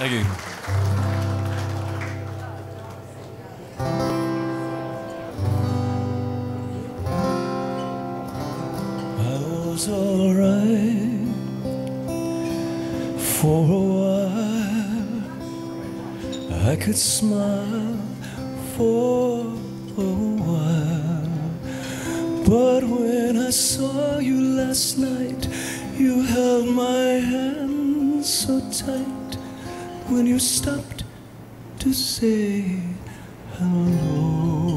Thank you. I was alright for a while. I could smile for a while. But when I saw you last night, you held my hand so tight. When you stopped to say hello,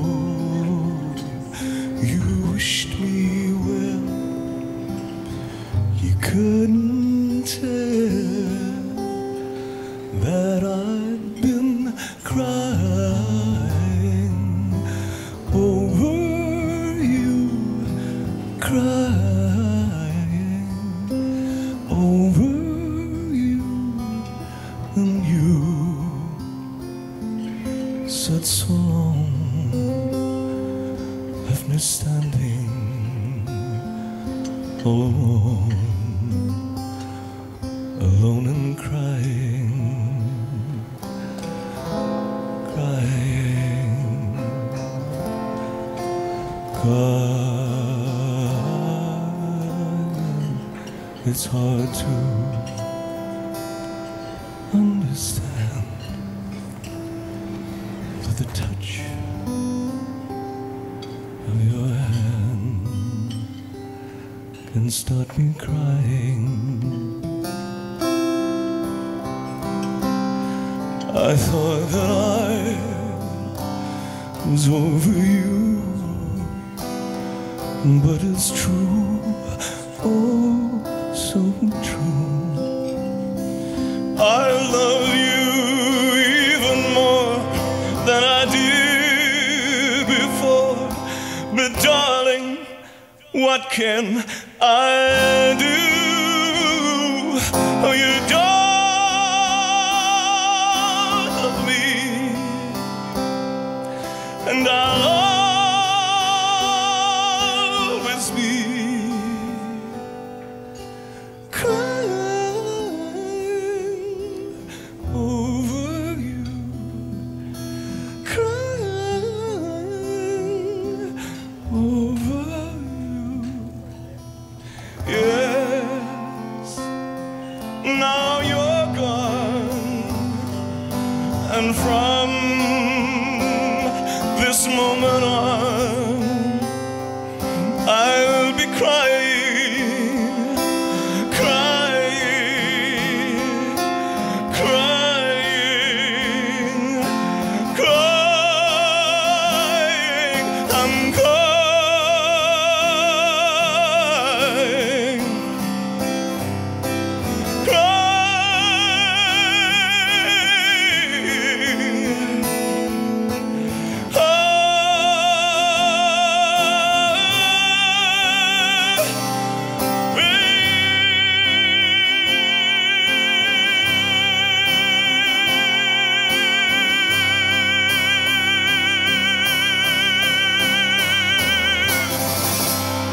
you wished me well. You couldn't tell that I'd been crying over you, crying over and you. Sad song left me standing alone, alone and crying, crying. God, it's hard to understand that the touch of your hand can start me crying. I thought that I was over you, but it's true, oh so true. I love you even more than I did before. But darling, what can I do? Oh, you don't love me, and I'll always be now you're gone, and from this moment on, I'll be crying, crying, crying, crying. I'm crying.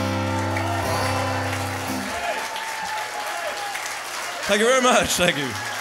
Thank you very much. Thank you.